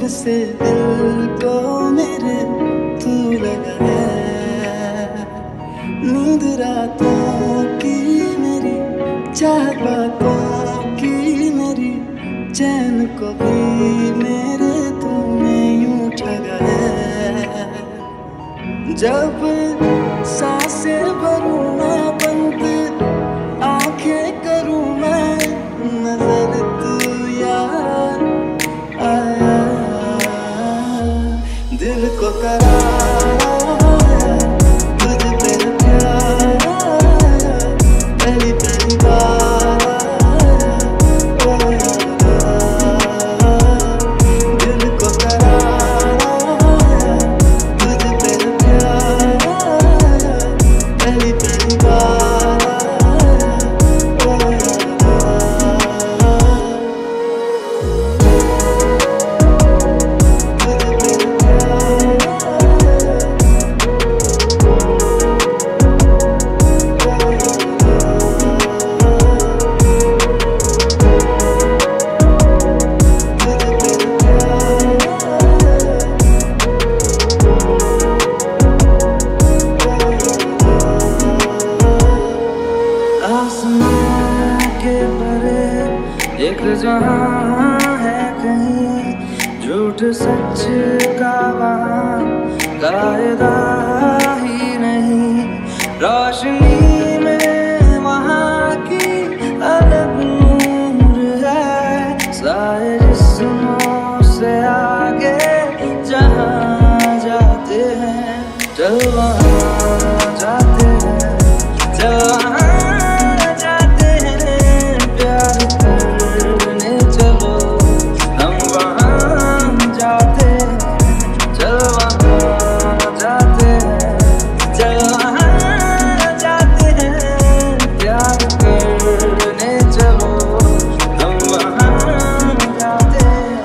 जब से दिल को मेरे तू लगा है, नींद रातों की मेरी, चाहत बातों की मेरी, चैन को भी मेरे तूने यूं ठगा है। जब सांसें भरूं मैं बंद, आंखें करूं मैं, नजर तू यार आया, दिल को करार आया, तुझ पे प्यार आया, पहली पहली बार आया, दिल को करार आया, तुझ पे प्यार आया, पहली पहली बार एक जहां है कहीं, झूठ सच का वहां कायदा ही नहीं, रोशनी में वहां की अलग नूर है, सारे जिस्मों से आगे जहां जाते हैं, चल वहां जाते हैं, चल वहां जाते हैं, प्यार करने चलो, हम वहां जाते हैं, चल वहां जाते हैं, चल वहां जाते हैं, प्यार करने चलो, हम वहां जाते हैं।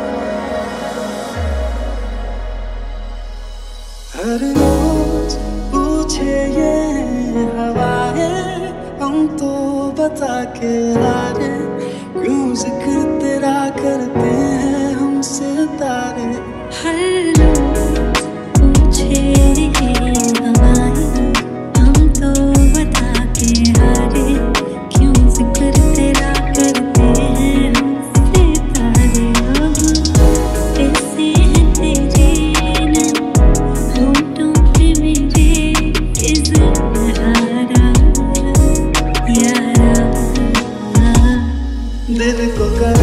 हर रोज पूछे ये हवाएं, हम तो बता के हारे, क्यों जिक्र तेरा करते हैं हमसे तारे। हर रोज पूछे ये हवाएं, हम तो बता के हारे, क्यों जिक्र तेरा करते हैं हमसे तारे। अब ऐसे हैं तेरे नाम होठों पे मेरे, इज़हारा यारा, दिल को